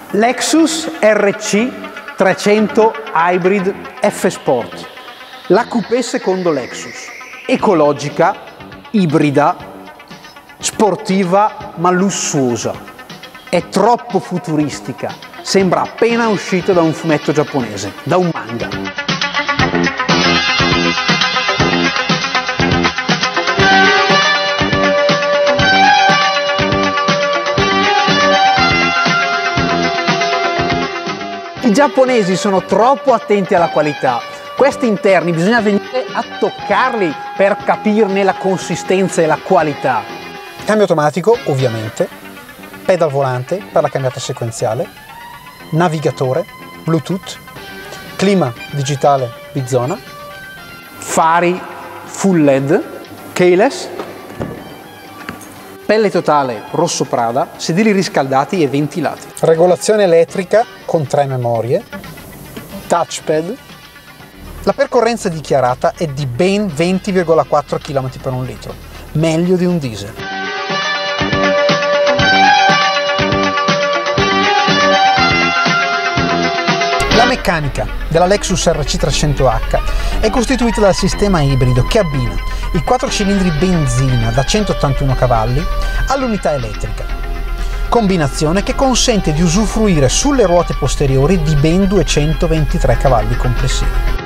Lexus RC 300 Hybrid F Sport, la coupé secondo Lexus, ecologica, ibrida, sportiva ma lussuosa. È troppo futuristica, sembra appena uscita da un fumetto giapponese, da un manga. I giapponesi sono troppo attenti alla qualità. Questi interni bisogna venire a toccarli per capirne la consistenza e la qualità. Cambio automatico, ovviamente, pedal volante per la cambiata sequenziale, navigatore, Bluetooth, clima digitale bizona, fari full LED, keyless, pelle totale rosso Prada, sedili riscaldati e ventilati. Regolazione elettrica con 3 memorie, touchpad. La percorrenza dichiarata è di ben 20,4 km per un litro, meglio di un diesel. La meccanica della Lexus RC 300H è costituita dal sistema ibrido che abbina i 4 cilindri benzina da 181 cavalli all'unità elettrica, combinazione che consente di usufruire sulle ruote posteriori di ben 223 cavalli complessivi.